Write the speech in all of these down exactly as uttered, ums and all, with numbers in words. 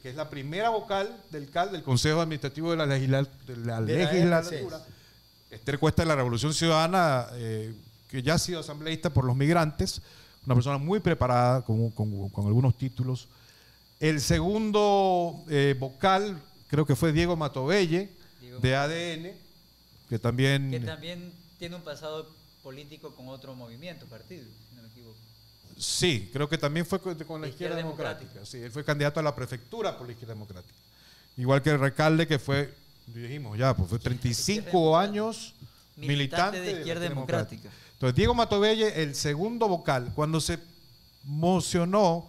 que es la primera vocal del C A L, del Consejo Administrativo de la, Legisla, de la de Legislatura. La Esther Cuesta de la Revolución Ciudadana, eh, que ya ha sido asambleísta por los migrantes, una persona muy preparada, con, con, con algunos títulos. El segundo eh, vocal, creo que fue Diego Matovelle, Diego de A D N, que también... Que también tiene un pasado político con otro movimiento, partido, si no me equivoco. Sí, creo que también fue con, con la Izquierda, Izquierda Democrática. Democrática. Sí, él fue candidato a la prefectura por la Izquierda Democrática. Igual que el Recalde, que fue, dijimos ya, pues fue treinta y cinco años militante, militante de Izquierda de Democrática. Democrática. Entonces, Diego Matovelle, el segundo vocal, cuando se mocionó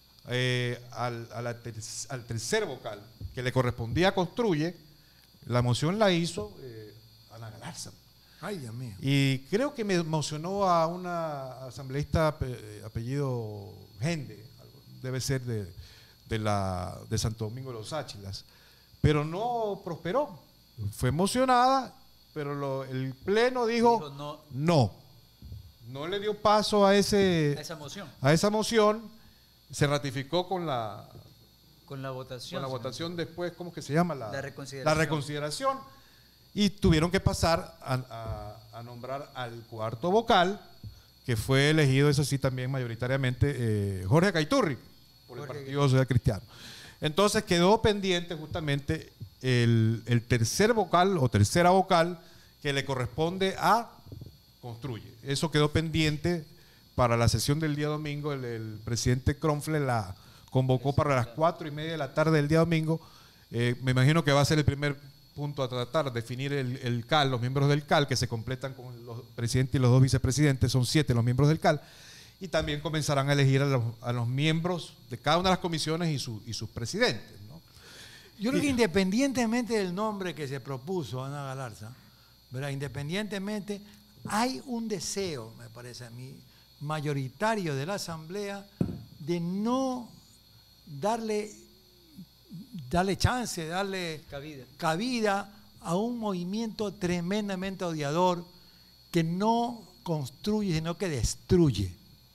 eh, al, a la ter al tercer vocal, que le correspondía a Construye, la moción la hizo eh, Ana Galarza. Ay, Dios mío. Y creo que me emocionó a una asambleísta apellido Gende, debe ser de, de, la, de Santo Domingo de los Áchilas, pero no prosperó. Fue emocionada, pero lo, el Pleno dijo, dijo no. no. No le dio paso a, ese, a esa moción. A esa moción. Se ratificó con la, con la votación. Con la votación después, ¿cómo que se llama? La, la reconsideración. La reconsideración. Y tuvieron que pasar a, a, a nombrar al cuarto vocal, que fue elegido, eso sí, también mayoritariamente, eh, Jorge Caiturri, por Jorge el Partido Social Cristiano. Entonces quedó pendiente justamente el, el tercer vocal o tercera vocal que le corresponde a Construye. Eso quedó pendiente para la sesión del día domingo. El, el presidente Cronfle la convocó para las cuatro y media de la tarde del día domingo. Eh, me imagino que va a ser el primer punto a tratar, definir el, el C A L, los miembros del C A L, que se completan con los presidentes y los dos vicepresidentes, son siete los miembros del C A L, y también comenzarán a elegir a los, a los miembros de cada una de las comisiones y, su, y sus presidentes, ¿no? Yo creo y, que independientemente del nombre que se propuso Ana Galarza, ¿verdad? Independientemente, hay un deseo, me parece a mí, mayoritario de la Asamblea de no darle, darle chance, darle cabida. cabida a un movimiento tremendamente odiador que no construye, sino que destruye.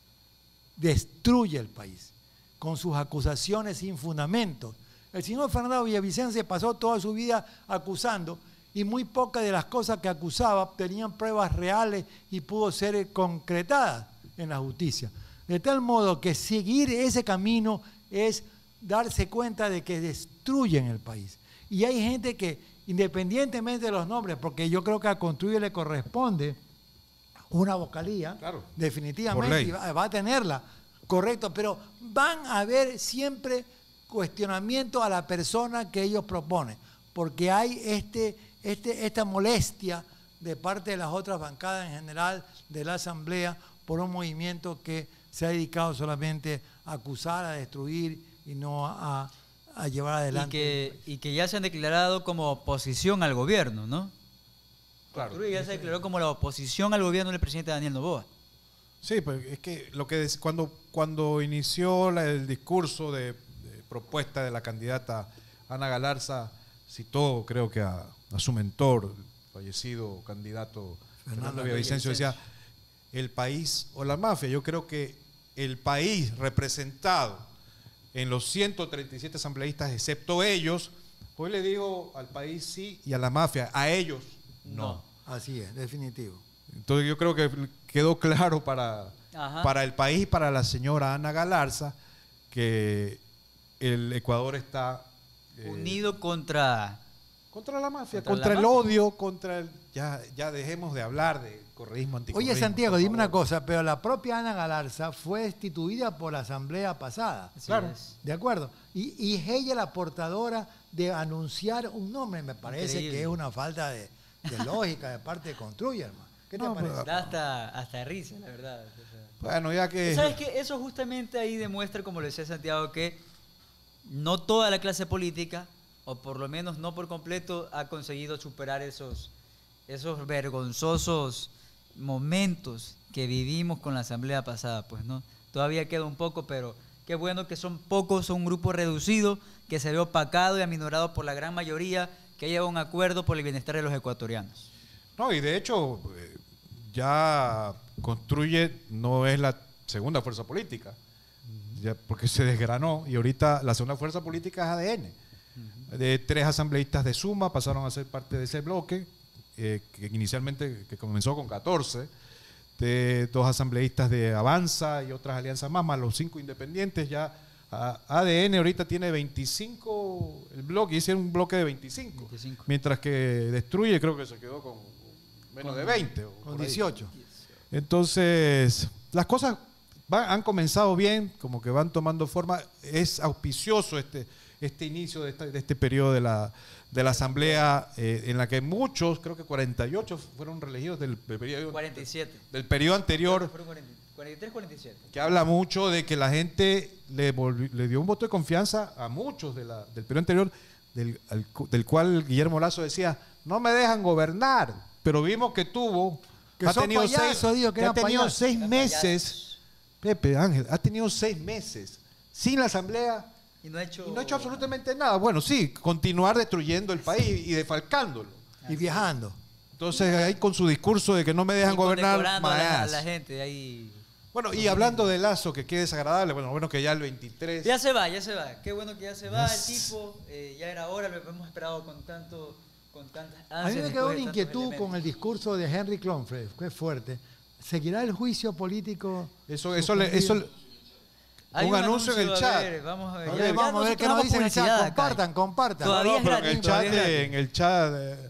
Destruye el país con sus acusaciones sin fundamento. El señor Fernando Villavicencio pasó toda su vida acusando y muy pocas de las cosas que acusaba tenían pruebas reales y pudo ser concretadas en la justicia. De tal modo que seguir ese camino es darse cuenta de que destruyen el país. Y hay gente que, independientemente de los nombres, porque yo creo que a Construye le corresponde una vocalía, claro, definitivamente, va, va a tenerla, correcto, pero van a haber siempre cuestionamiento a la persona que ellos proponen, porque hay este, este, esta molestia de parte de las otras bancadas en general de la Asamblea por un movimiento que se ha dedicado solamente a acusar, a destruir y no a, a llevar adelante. Y que, y que ya se han declarado como oposición al gobierno, ¿no? Claro. Construye ya se declaró como la oposición al gobierno del presidente Daniel Noboa. Sí, pues es que lo que des, cuando, cuando inició la, el discurso de, de propuesta de la candidata Ana Galarza, citó creo que a, a su mentor, el fallecido candidato Fernando, Fernando Villavicencio, decía el país o la mafia. Yo creo que el país representado en los ciento treinta y siete asambleístas, excepto ellos, hoy le digo al país sí y a la mafia, a ellos no. no. Así es, definitivo. Entonces yo creo que quedó claro para, para el país y para la señora Ana Galarza que el Ecuador está eh, unido contra contra la mafia, contra, contra la el mafia. odio, contra el ya ya dejemos de hablar de correísmo, anticorreísmo. Oye, Santiago, dime una cosa, pero la propia Ana Galarza fue destituida por la asamblea pasada. Así claro, es. De acuerdo. Y, y es ella la portadora de anunciar un nombre, me parece Increíble. que es una falta de, de lógica de parte de Construye, hermano. ¿Qué te no, parece? Da hasta, hasta risa, la verdad. Bueno, ya que... ¿Sabes qué? Eso justamente ahí demuestra, como lo decía Santiago, que no toda la clase política, o por lo menos no por completo, ha conseguido superar esos, esos vergonzosos momentos que vivimos con la asamblea pasada. Pues no, todavía queda un poco, pero qué bueno que son pocos, son un grupo reducido, que se ve opacado y aminorado por la gran mayoría, que lleva un acuerdo por el bienestar de los ecuatorianos. No, y de hecho, ya Construye no es la segunda fuerza política. ya, porque se desgranó y ahorita la segunda fuerza política es A D N. Uh-huh. De tres asambleístas de Suma pasaron a ser parte de ese bloque, eh, que inicialmente que comenzó con catorce, de dos asambleístas de Avanza y otras alianzas más, más los cinco independientes. Ya a, A D N ahorita tiene veinticinco, el bloque, y es un bloque de veinticinco, veinticinco, mientras que Destruye creo que se quedó con menos con, de veinte. O con dieciocho. Entonces, las cosas van, han comenzado bien, como que van tomando forma. Es auspicioso este, este inicio de, esta, de este periodo de la, de la Asamblea, eh, en la que muchos, creo que cuarenta y ocho fueron reelegidos del, del periodo cuarenta y siete. Del periodo anterior. Fueron cuarenta y tres, cuarenta y siete. Que habla mucho de que la gente le, volvió, le dio un voto de confianza a muchos de la, del periodo anterior, del, al, del cual Guillermo Lasso decía, no me dejan gobernar, pero vimos que tuvo, que ha tenido, payaso, seis, digo, que que ha tenido payaso. seis meses, Pepe Ángel, ha tenido seis meses sin la Asamblea y no ha hecho, y no ha hecho absolutamente nada. Bueno, sí, continuar destruyendo el país y defalcándolo. Y viajando. Entonces ahí con su discurso de que no me dejan y gobernar, a la, a la gente ahí. Bueno, y hablando de Lasso, que qué desagradable, bueno, bueno que ya el veintitrés... Ya se va, ya se va. Qué bueno que ya se va yes. el tipo. Eh, ya era hora, lo hemos esperado con tanto, con tantas ansias. A mí me quedó una inquietud con el discurso de Henry Klonfeld, que es fuerte. ¿Seguirá el juicio político? Eso, eso, le, eso le, Hay un, un anuncio, en el chat. Ver, vamos a ver, a ver, ya, vamos a ver qué nos dice en el chat. Compartan, compartan. Todavía no, es pero gratis, en el chat, de, en el chat eh,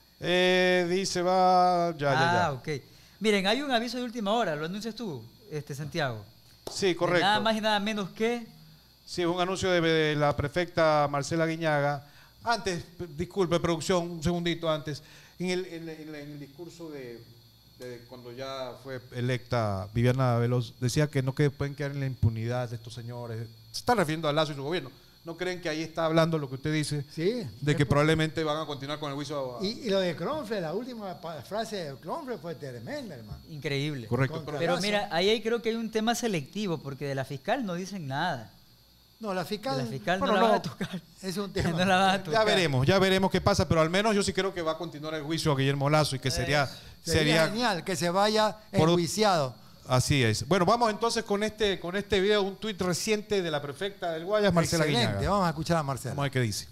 eh, dice va, ya, ah, ya, ya. Ah, ok. Miren, hay un aviso de última hora, ¿lo anuncias tú, este Santiago? Sí, correcto. De nada más y nada menos que... Sí, es un anuncio de, de la prefecta Marcela Guiñaga. Antes, disculpe, producción, un segundito antes. En el, en, en, en el discurso de, de cuando ya fue electa Viviana Veloz, decía que no que pueden quedar en la impunidad de estos señores. Se está refiriendo a Lasso y su gobierno. ¿No creen que ahí está hablando lo que usted dice? Sí. De que probablemente van a continuar con el juicio. A... Y, y lo de Klonfeld, la última frase de Klonfeld fue tremenda, hermano. Increíble. Correcto. Pero, pero mira, ahí creo que hay un tema selectivo, porque de la fiscal no dicen nada. No, la fiscal, de la fiscal bueno, no la no, van a tocar. Es un tema. No la van a tocar. Ya veremos, ya veremos qué pasa, pero al menos yo sí creo que va a continuar el juicio a Guillermo Lasso y que sería... Eh, sería, sería genial que se vaya enjuiciado. Así es. Bueno, vamos entonces con este con este video, un tuit reciente de la prefecta del Guayas, Marcela Excelente, Guiñaga. Vamos a escuchar a Marcela. Vamos a ver qué dice.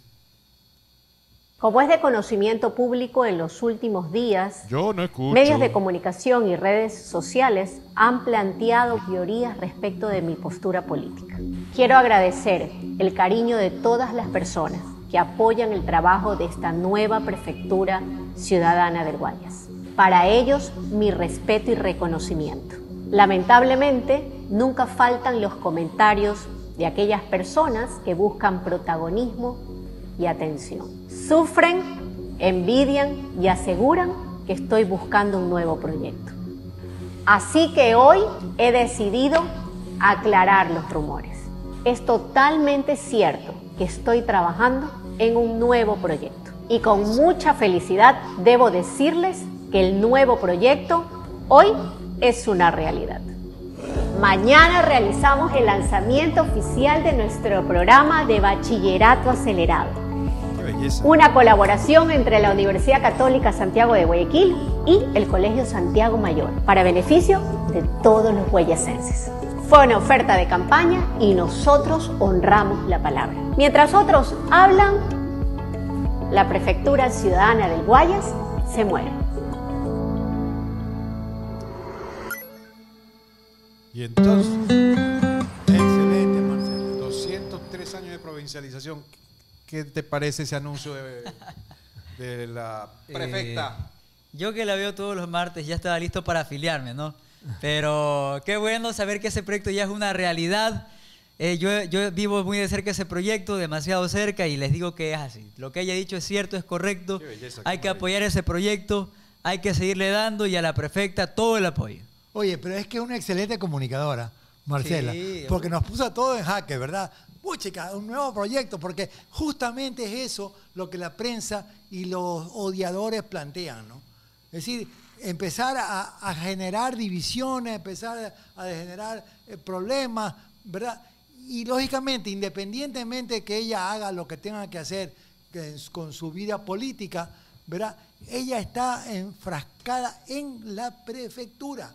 Como es de conocimiento público, en los últimos días, Yo no escucho. medios de comunicación y redes sociales han planteado teorías respecto de mi postura política. Quiero agradecer el cariño de todas las personas que apoyan el trabajo de esta nueva prefectura ciudadana del Guayas. Para ellos, mi respeto y reconocimiento. Lamentablemente, nunca faltan los comentarios de aquellas personas que buscan protagonismo y atención. Sufren, envidian y aseguran que estoy buscando un nuevo proyecto. Así que hoy he decidido aclarar los rumores. Es totalmente cierto que estoy trabajando en un nuevo proyecto. Y con mucha felicidad debo decirles que el nuevo proyecto hoy es una realidad. Mañana realizamos el lanzamiento oficial de nuestro programa de bachillerato acelerado. Qué belleza. Una colaboración entre la Universidad Católica Santiago de Guayaquil y el Colegio Santiago Mayor, para beneficio de todos los guayasenses. Fue una oferta de campaña y nosotros honramos la palabra. Mientras otros hablan, la Prefectura Ciudadana del Guayas se muere. Y entonces, Excelente, Marcela. doscientos tres años de provincialización. ¿Qué te parece ese anuncio de, de la prefecta? Eh, yo que la veo todos los martes ya estaba listo para afiliarme, ¿no? Pero qué bueno saber que ese proyecto ya es una realidad. Eh, yo, yo vivo muy de cerca ese proyecto, demasiado cerca, y les digo que es así. Lo que ella ha dicho es cierto, es correcto. Qué belleza, hay qué que maravilla. apoyar ese proyecto, hay que seguirle dando, y a la prefecta todo el apoyo. Oye, pero es que es una excelente comunicadora, Marcela, Sí, porque nos puso a todos en jaque, ¿verdad? Uy, chica, un nuevo proyecto, porque justamente es eso lo que la prensa y los odiadores plantean, ¿no? Es decir, empezar a, a generar divisiones, empezar a, a generar eh, problemas, ¿verdad? Y lógicamente, independientemente de que ella haga lo que tenga que hacer que, con su vida política, ¿verdad? Ella está enfrascada en la prefectura.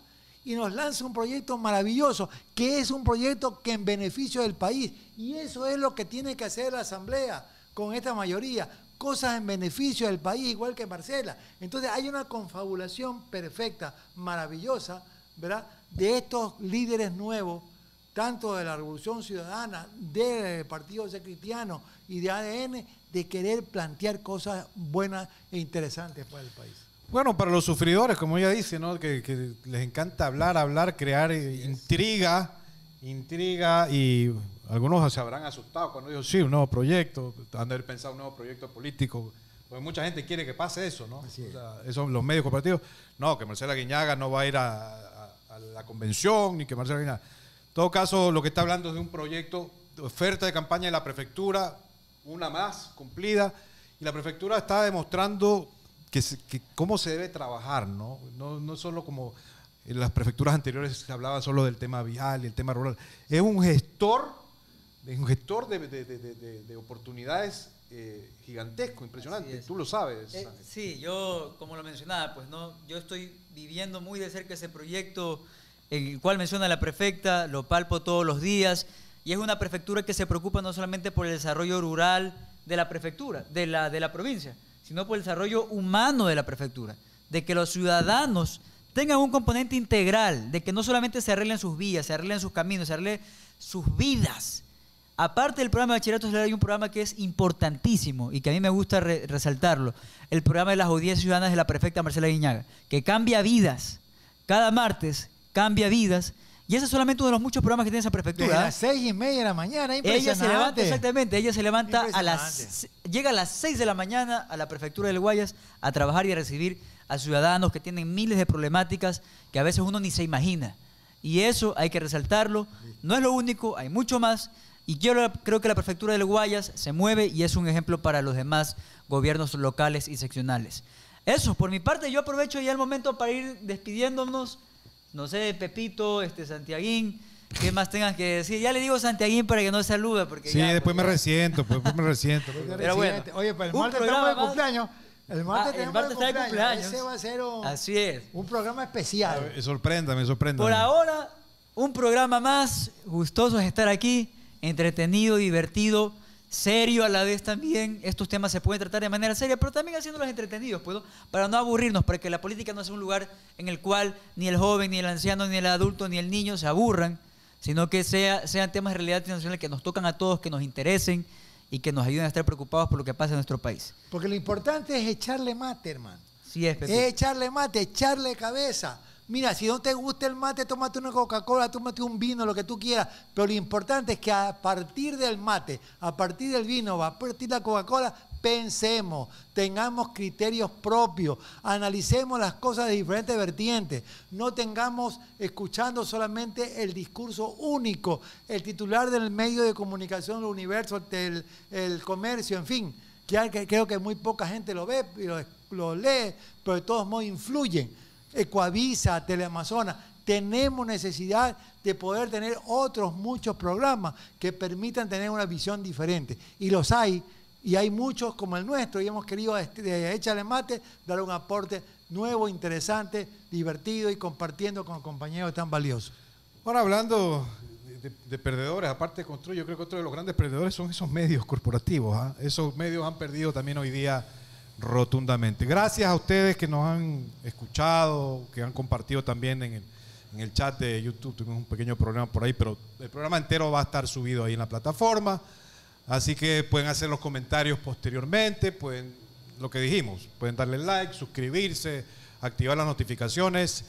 y nos lanza un proyecto maravilloso, que es un proyecto que en beneficio del país. Y eso es lo que tiene que hacer la Asamblea con esta mayoría. Cosas en beneficio del país, igual que Marcela. Entonces hay una confabulación perfecta, maravillosa, ¿verdad?, de estos líderes nuevos, tanto de la Revolución Ciudadana, del Partido Social Cristiano y de A D N, de querer plantear cosas buenas e interesantes para el país. Bueno, para los sufridores, como ella dice, ¿no?, que, que les encanta hablar, hablar, crear eh, intriga, intriga, y algunos se habrán asustado cuando dijo, sí, un nuevo proyecto, han de haber pensado un nuevo proyecto político, porque mucha gente quiere que pase eso, ¿no? Así es. O sea, eso, los medios corporativos, no, que Marcela Guiñaga no va a ir a, a, a la convención, ni que Marcela Guiñaga. En todo caso, lo que está hablando es de un proyecto de oferta de campaña de la prefectura, una más cumplida, y la prefectura está demostrando que, se, que cómo se debe trabajar, ¿no? No, no solo como en las prefecturas anteriores se hablaba solo del tema vial y el tema rural. Es un gestor, es un gestor de, de, de, de, de oportunidades eh, gigantesco, impresionante. Tú lo sabes. Eh, sí, yo, como lo mencionaba, pues no, yo estoy viviendo muy de cerca ese proyecto, el cual menciona la prefecta, lo palpo todos los días, y es una prefectura que se preocupa no solamente por el desarrollo rural de la prefectura, de la, de la provincia, sino por el desarrollo humano de la prefectura, de que los ciudadanos tengan un componente integral, de que no solamente se arreglen sus vías, se arreglen sus caminos, se arreglen sus vidas. Aparte del programa de bachillerato escolar, hay un programa que es importantísimo y que a mí me gusta re resaltarlo, el programa de las audiencias ciudadanas de la prefecta Marcela Guiñaga, que cambia vidas. Cada martes cambia vidas, y ese es solamente uno de los muchos programas que tiene esa prefectura. Desde las seis y media de la mañana, impresionante. Ella se levanta, exactamente, ella se levanta a las, llega a las seis de la mañana a la prefectura del Guayas a trabajar y a recibir a ciudadanos que tienen miles de problemáticas que a veces uno ni se imagina. Y eso hay que resaltarlo. No es lo único, hay mucho más. Y yo creo que la prefectura del Guayas se mueve y es un ejemplo para los demás gobiernos locales y seccionales. Eso, por mi parte, yo aprovecho ya el momento para ir despidiéndonos. No sé, Pepito, este, Santiaguín, ¿qué más tengas que decir? Ya le digo Santiaguín para que no salude. Porque sí, ya, después pues, me ya. resiento, pues, después me resiento. Pero bueno, oye, pero el un martes programa estamos de más. cumpleaños. El martes, Ah, el tenemos martes de está de cumpleaños. cumpleaños. Ese va a ser un, Así es. un programa especial. Eh, Sorpréndame, sorpréndame. Por ahora, un programa más, gustoso de estar aquí, entretenido, divertido, serio a la vez también. Estos temas se pueden tratar de manera seria, pero también haciéndolos entretenidos, ¿puedo? Para no aburrirnos, para que la política no sea un lugar en el cual ni el joven, ni el anciano, ni el adulto, ni el niño se aburran, sino que sea, sean temas de realidad nacional que nos tocan a todos, que nos interesen y que nos ayuden a estar preocupados por lo que pasa en nuestro país. Porque lo importante es echarle mate, hermano. Sí, es, Pepito. Es echarle mate, echarle cabeza. Mira, si no te gusta el mate, tómate una Coca-Cola, tómate un vino, lo que tú quieras. Pero lo importante es que a partir del mate, a partir del vino, a partir de la Coca-Cola, pensemos, tengamos criterios propios, analicemos las cosas de diferentes vertientes, no tengamos escuchando solamente el discurso único, el titular del medio de comunicación del universo, el, el comercio, en fin, que, que creo que muy poca gente lo ve y lo, lo lee, pero de todos modos influyen. Ecuavisa, Teleamazonas, tenemos necesidad de poder tener otros muchos programas que permitan tener una visión diferente. Y los hay, y hay muchos como el nuestro, y hemos querido, de Échale Mate, dar un aporte nuevo, interesante, divertido y compartiendo con compañeros tan valiosos. Ahora, hablando de, de perdedores, aparte de Construye, yo creo que otro de los grandes perdedores son esos medios corporativos. ¿eh? Esos medios han perdido también hoy día rotundamente. Gracias a ustedes que nos han escuchado, que han compartido también en el, en el chat de YouTube. Tuvimos un pequeño problema por ahí, pero el programa entero va a estar subido ahí en la plataforma. Así que pueden hacer los comentarios posteriormente, pueden, lo que dijimos, pueden darle like, suscribirse, activar las notificaciones.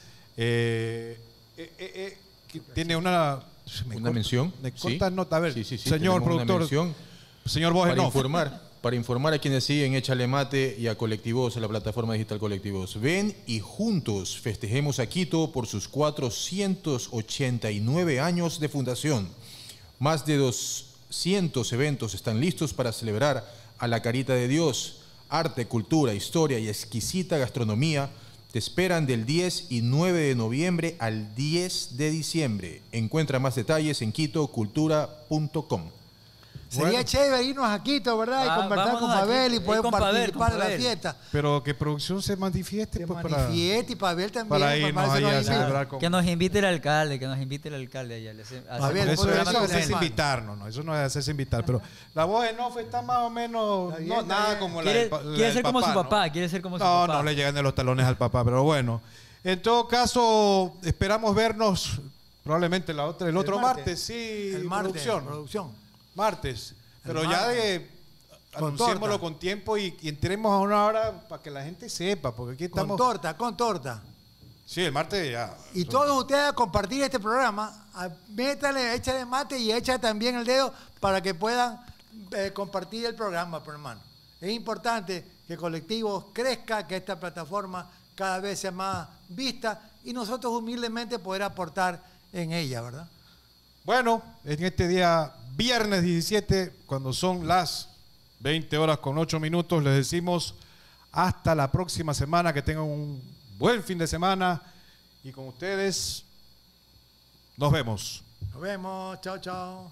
Eh, eh, eh, eh, tiene una... ¿Una corta, mención? Me corta sí. nota, a ver, sí, sí, sí, señor productor, señor Bogenov. Para informar. Para informar a quienes siguen Échale Mate y a Colectivos, a la plataforma digital Colectivos. Ven y juntos festejemos a Quito por sus cuatrocientos ochenta y nueve años de fundación. Más de doscientos eventos están listos para celebrar a la Carita de Dios. Arte, cultura, historia y exquisita gastronomía te esperan del diez y nueve de noviembre al diez de diciembre. Encuentra más detalles en quito cultura punto com. Sería Bueno. chévere irnos a Quito, ¿verdad? Ah, y conversar con vámonos a Pavel y Quito, poder ir con Pavel, participar con de la Pavel. fiesta. Pero que producción se manifieste Se pues, para, manifieste y Pavel también. para irnos Pavel se ahí nos a invita. celebrar con... Que nos invite el alcalde, que nos invite el alcalde allá. le hace- hacemos Pavel, un Eso, programa eso con es hacerse él. invitar, no, no, eso no es hacerse invitar, pero la voz en off está más o menos, Está bien, no, está nada bien. como la Quiere, del pa- la quiere del ser como su ¿no? papá, quiere ser como su No, papá. no le llegan de los talones al papá, pero bueno. En todo caso, esperamos vernos probablemente la otra, el otro martes, martes. sí, El martes, producción. producción. Martes, pero El ya martes. de Con anunciémoslo torta. con tiempo y, y entremos a una hora para que la gente sepa, porque aquí Con estamos. torta, con torta. Sí, el martes ya. Y todos ustedes a compartir este programa, a- métale, échale mate y echa también el dedo para que puedan eh, compartir el programa, pues, hermano. Es importante que Colectivos crezca, que esta plataforma cada vez sea más vista y nosotros humildemente poder aportar en ella, ¿verdad? Bueno, en este día viernes diecisiete, cuando son las veinte horas con ocho minutos, les decimos hasta la próxima semana, que tengan un buen fin de semana y con ustedes nos vemos. Nos vemos, chao, chao.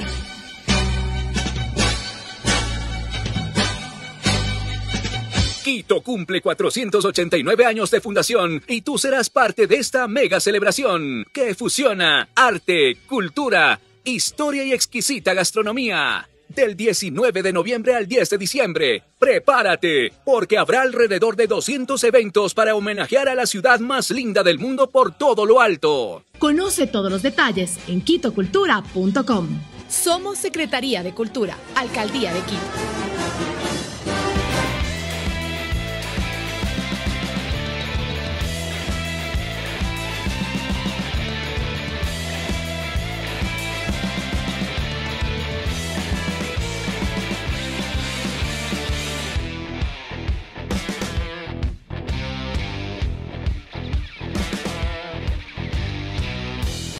Quito cumple cuatrocientos ochenta y nueve años de fundación y tú serás parte de esta mega celebración que fusiona arte, cultura, historia y exquisita gastronomía. Del diecinueve de noviembre al diez de diciembre, prepárate, porque habrá alrededor de doscientos eventos para homenajear a la ciudad más linda del mundo por todo lo alto. Conoce todos los detalles en quito cultura punto com. Somos Secretaría de Cultura, Alcaldía de Quito.